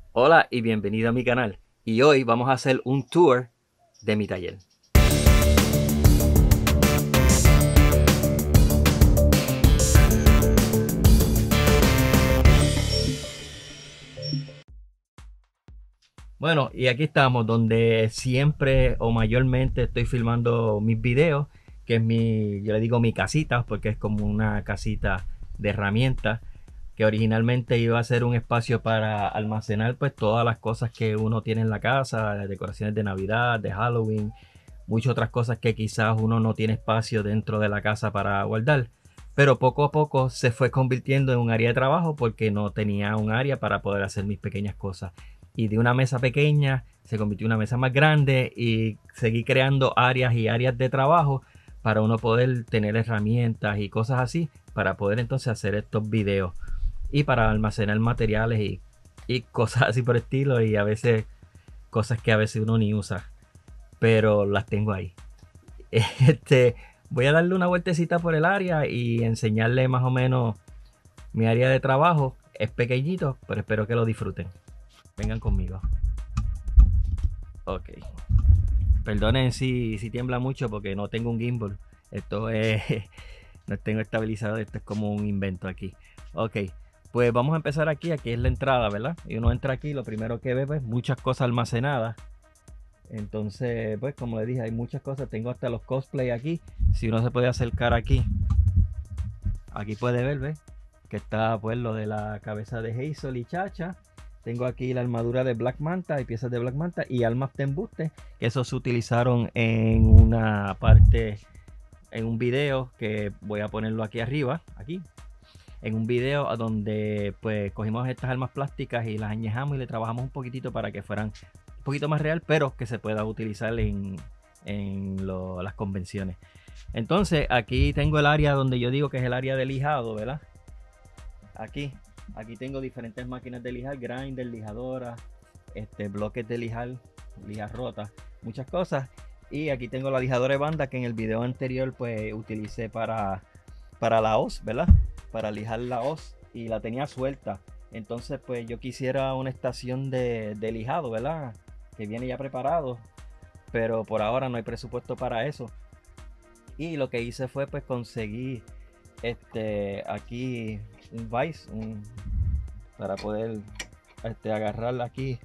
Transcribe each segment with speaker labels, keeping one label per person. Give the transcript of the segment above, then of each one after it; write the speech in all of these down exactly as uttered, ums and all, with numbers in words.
Speaker 1: Hola y bienvenido a mi canal. Y hoy vamos a hacer un tour de mi taller. Bueno, y aquí estamos donde siempre o mayormente estoy filmando mis videos, que es mi, yo le digo mi casita, porque es como una casita de herramientas, que originalmente iba a ser un espacio para almacenar pues todas las cosas que uno tiene en la casa, las decoraciones de Navidad, de Halloween, muchas otras cosas que quizás uno no tiene espacio dentro de la casa para guardar. Pero poco a poco se fue convirtiendo en un área de trabajo porque no tenía un área para poder hacer mis pequeñas cosas. Y de una mesa pequeña se convirtió en una mesa más grande y seguí creando áreas y áreas de trabajo para uno poder tener herramientas y cosas así para poder entonces hacer estos videos y para almacenar materiales y, y cosas así por el estilo, y a veces cosas que a veces uno ni usa, pero las tengo ahí. Este, voy a darle una vueltecita por el área y enseñarle más o menos mi área de trabajo. Es pequeñito, pero espero que lo disfruten. Vengan conmigo. Ok. Perdonen si, si tiembla mucho porque no tengo un gimbal. Esto es, no tengo estabilizador, esto es como un invento aquí. Ok, pues vamos a empezar aquí. Aquí es la entrada, ¿verdad? Y uno entra aquí, lo primero que ve pues muchas cosas almacenadas. Entonces, pues como les dije, hay muchas cosas. Tengo hasta los cosplay aquí. Si uno se puede acercar aquí, aquí puede ver, ¿ves? Que está pues lo de la cabeza de Hazel y Chacha. Tengo aquí la armadura de Black Manta y piezas de Black Manta y almas de embuste, que esos se utilizaron en una parte, en un video que voy a ponerlo aquí arriba, aquí, en un video donde pues cogimos estas armas plásticas y las añejamos y le trabajamos un poquitito para que fueran un poquito más real, pero que se pueda utilizar en, en lo, las convenciones. Entonces aquí tengo el área donde yo digo que es el área de lijado, ¿verdad? Aquí, aquí tengo diferentes máquinas de lijar, grinder, lijadora, este, bloques de lijar, lijas rotas, muchas cosas. Y aquí tengo la lijadora de banda que en el video anterior pues utilicé para, para la hoz, ¿verdad? Para lijar la hoz y la tenía suelta. Entonces pues yo quisiera una estación de, de lijado, ¿verdad? Que viene ya preparado, pero por ahora no hay presupuesto para eso. Y lo que hice fue pues conseguir este aquí un vice un, para poder este, agarrar aquí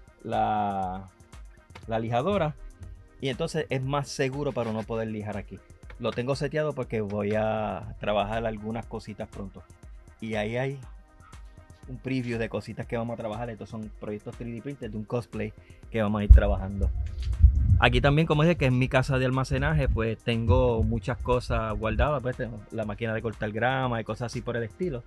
Speaker 1: la, la lijadora, y entonces es más seguro para no poder lijar aquí. Lo tengo seteado porque voy a trabajar algunas cositas pronto, y ahí hay un preview de cositas que vamos a trabajar. Estos son proyectos tres D printed de un cosplay que vamos a ir trabajando. Aquí también, como dije, que en mi casa de almacenaje, pues tengo muchas cosas guardadas. Pues tengo la máquina de cortar grama y cosas así por el estilo.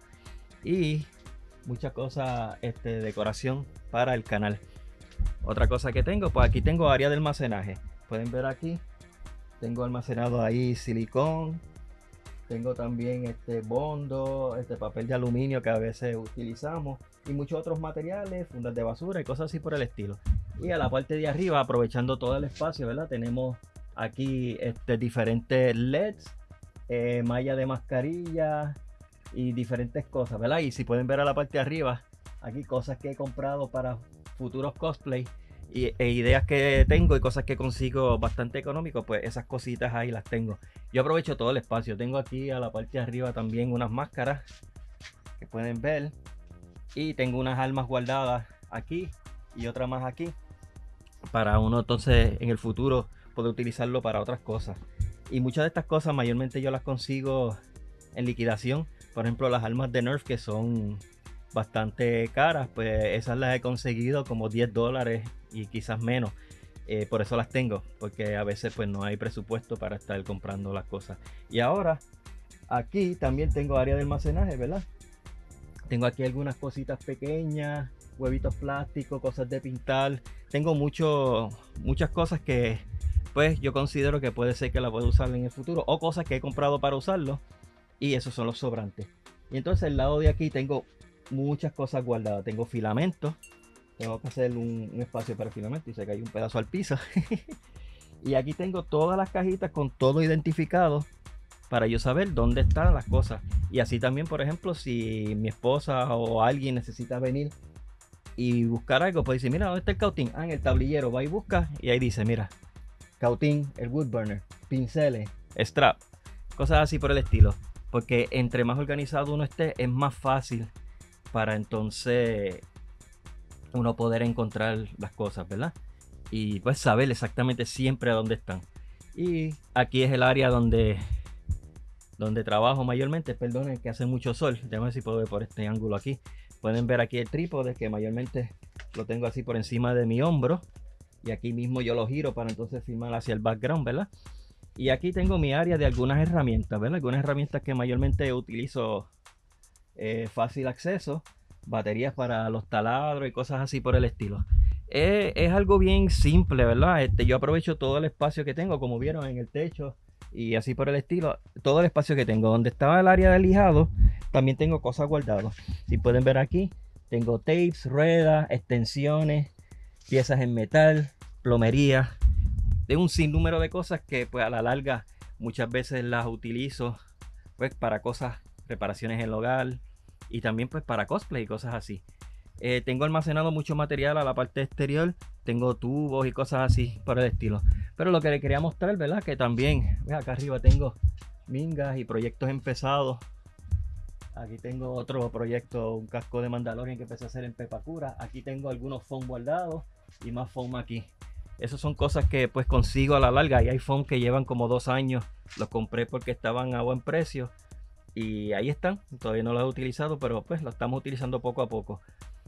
Speaker 1: Y muchas cosas, este, de decoración para el canal. Otra cosa que tengo, pues aquí tengo área de almacenaje. Pueden ver aquí, tengo almacenado ahí silicón. Tengo también este bondo, este papel de aluminio que a veces utilizamos y muchos otros materiales, fundas de basura y cosas así por el estilo. Y a la parte de arriba, aprovechando todo el espacio, ¿verdad? Tenemos aquí este, diferentes L E Ds, eh, malla de mascarilla y diferentes cosas, ¿verdad? Y si pueden ver a la parte de arriba, aquí cosas que he comprado para futuros cosplay y, e ideas que tengo y cosas que consigo bastante económico, pues esas cositas ahí las tengo. Yo aprovecho todo el espacio. Tengo aquí a la parte de arriba también unas máscaras que pueden ver, y tengo unas armas guardadas aquí y otra más aquí para uno entonces en el futuro poder utilizarlo para otras cosas. Y muchas de estas cosas mayormente yo las consigo en liquidación. Por ejemplo, las armas de Nerf, que son bastante caras, pues esas las he conseguido como diez dólares y quizás menos. Eh, por eso las tengo, porque a veces pues no hay presupuesto para estar comprando las cosas. Y ahora aquí también tengo área de almacenaje, ¿verdad? Tengo aquí algunas cositas pequeñas, huevitos plásticos, cosas de pintar. Tengo mucho, muchas cosas que pues yo considero que puede ser que la pueda usar en el futuro, o cosas que he comprado para usarlo, y esos son los sobrantes. Y entonces al lado de aquí tengo muchas cosas guardadas. Tengo filamentos. Tengo que hacer un, un espacio para filamento y se cayó un pedazo al piso. Y aquí tengo todas las cajitas con todo identificado para yo saber dónde están las cosas. Y así también, por ejemplo, si mi esposa o alguien necesita venir y buscar algo, pues dice, mira, ¿dónde está el cautín? Ah, en el tablillero, va y busca y ahí dice, mira, cautín, el wood burner, pinceles, strap, cosas así por el estilo. Porque entre más organizado uno esté, es más fácil para entonces uno poder encontrar las cosas, ¿verdad? Y pues saber exactamente siempre a dónde están. Y aquí es el área donde donde trabajo mayormente. Perdonen que hace mucho sol. Déjame ver si puedo ver por este ángulo aquí. Pueden ver aquí el trípode, que mayormente lo tengo así por encima de mi hombro, y aquí mismo yo lo giro para entonces filmar hacia el background, ¿verdad? Y aquí tengo mi área de algunas herramientas, ¿verdad? Algunas herramientas que mayormente utilizo, eh, fácil acceso, baterías para los taladros y cosas así por el estilo. Eh, es algo bien simple, ¿verdad? Este, yo aprovecho todo el espacio que tengo, como vieron, en el techo y así por el estilo. Todo el espacio que tengo. Donde estaba el área de lijado, también tengo cosas guardadas. Si pueden ver aquí, tengo tapes, ruedas, extensiones, piezas en metal, plomería, de un sinnúmero de cosas que pues a la larga muchas veces las utilizo pues para cosas, reparaciones en el hogar y también pues para cosplay y cosas así. Eh, tengo almacenado mucho material a la parte exterior, tengo tubos y cosas así por el estilo. Pero lo que le quería mostrar, ¿verdad? Que también, ve acá arriba tengo mingas y proyectos empezados. Aquí tengo otro proyecto, un casco de Mandalorian que empecé a hacer en Pepacura. Aquí tengo algunos foam guardados y más foam aquí. Esas son cosas que pues consigo a la larga. Y hay foam que llevan como dos años. Los compré porque estaban a buen precio. Y ahí están. Todavía no los he utilizado, pero pues lo estamos utilizando poco a poco.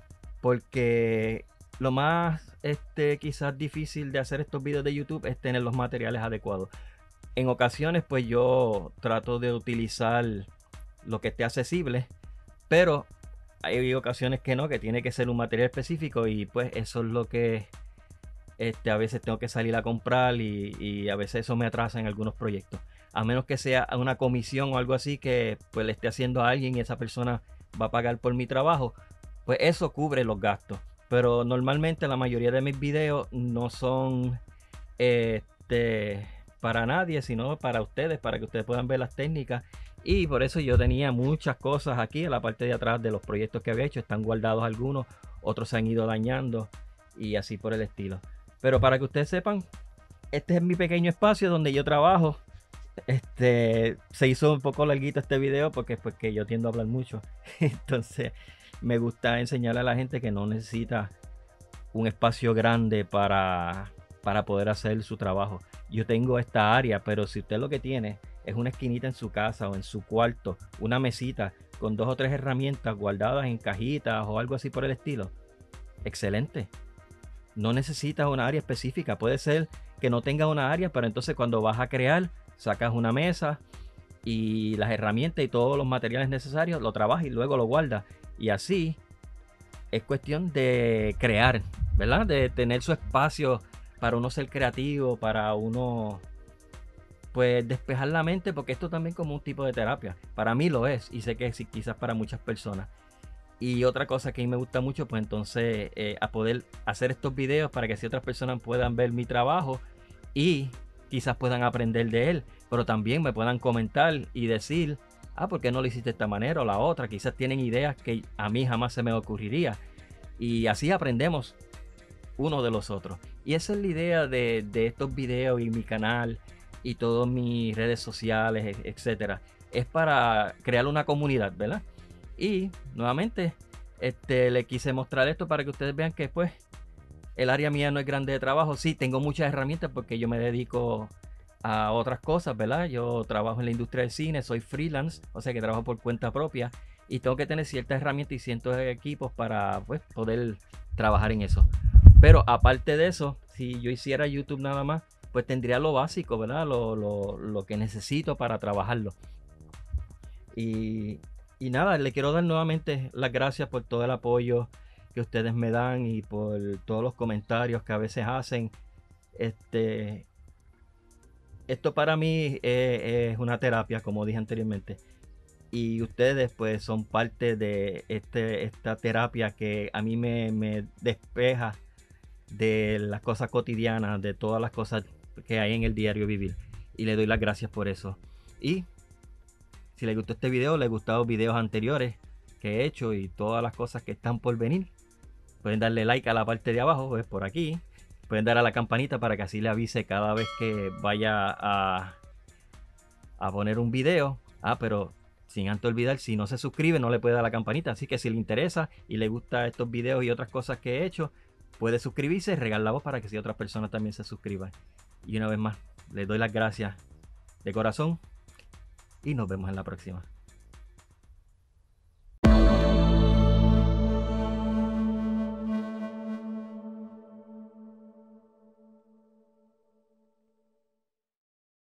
Speaker 1: Porque lo más este, quizás difícil de hacer estos videos de YouTube es tener los materiales adecuados. En ocasiones pues yo trato de utilizar lo que esté accesible, pero hay ocasiones que no, que tiene que ser un material específico y pues eso es lo que este, a veces tengo que salir a comprar y, y a veces eso me atrasa en algunos proyectos. A menos que sea una comisión o algo así que pues le esté haciendo a alguien y esa persona va a pagar por mi trabajo, pues eso cubre los gastos. Pero normalmente la mayoría de mis videos no son este, para nadie, sino para ustedes, para que ustedes puedan ver las técnicas. Y por eso yo tenía muchas cosas aquí en la parte de atrás de los proyectos que había hecho. Están guardados algunos, otros se han ido dañando y así por el estilo. Pero para que ustedes sepan, este es mi pequeño espacio donde yo trabajo. Este se hizo un poco larguito este video porque pues que yo tiendo a hablar mucho. Entonces me gusta enseñarle a la gente que no necesita un espacio grande para, para poder hacer su trabajo. Yo tengo esta área, pero si usted lo que tiene es una esquinita en su casa o en su cuarto, una mesita con dos o tres herramientas guardadas en cajitas o algo así por el estilo, excelente. No necesitas una área específica. Puede ser que no tenga una área, pero entonces cuando vas a crear, sacas una mesa y las herramientas y todos los materiales necesarios, lo trabajas y luego lo guardas. Y así es cuestión de crear, ¿verdad? De tener su espacio para uno ser creativo, para uno pues despejar la mente, porque esto también como un tipo de terapia. Para mí lo es y sé que sí, quizás para muchas personas. Y otra cosa que a mí me gusta mucho, pues entonces eh, a poder hacer estos videos para que así otras personas puedan ver mi trabajo y quizás puedan aprender de él, pero también me puedan comentar y decir, ah, ¿por qué no lo hiciste de esta manera o la otra? Quizás tienen ideas que a mí jamás se me ocurriría. Y así aprendemos uno de los otros. Y esa es la idea de, de estos videos y mi canal y todas mis redes sociales, etcétera. Es para crear una comunidad, ¿verdad? Y nuevamente, este, le quise mostrar esto para que ustedes vean que pues el área mía no es grande de trabajo. Sí, tengo muchas herramientas porque yo me dedico a otras cosas, ¿verdad? Yo trabajo en la industria del cine, soy freelance, o sea que trabajo por cuenta propia y tengo que tener ciertas herramientas y cientos de equipos para pues poder trabajar en eso. Pero aparte de eso, si yo hiciera YouTube nada más, pues tendría lo básico, ¿verdad? Lo, lo, lo que necesito para trabajarlo. Y, y nada, le quiero dar nuevamente las gracias por todo el apoyo que ustedes me dan y por todos los comentarios que a veces hacen. Este, esto para mí es, es una terapia, como dije anteriormente. Y ustedes pues son parte de este, esta terapia que a mí me, me despeja de las cosas cotidianas, de todas las cosas que hay en el diario vivir. Y le doy las gracias por eso. Y si les gustó este video, les gustaron videos anteriores que he hecho y todas las cosas que están por venir, Pueden darle like a la parte de abajo, pues por aquí. Pueden dar a la campanita para que así le avise cada vez que vaya a, a poner un video. Ah, pero sin antes olvidar, si no se suscribe no le puede dar a la campanita. Así que si le interesa y le gustan estos videos y otras cosas que he hecho, puede suscribirse y regar la voz para que si otras personas también se suscriban. Y una vez más, les doy las gracias de corazón y nos vemos en la próxima.